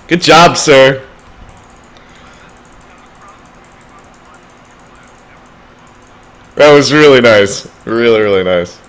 Good job, sir. That was really nice. Really, really nice.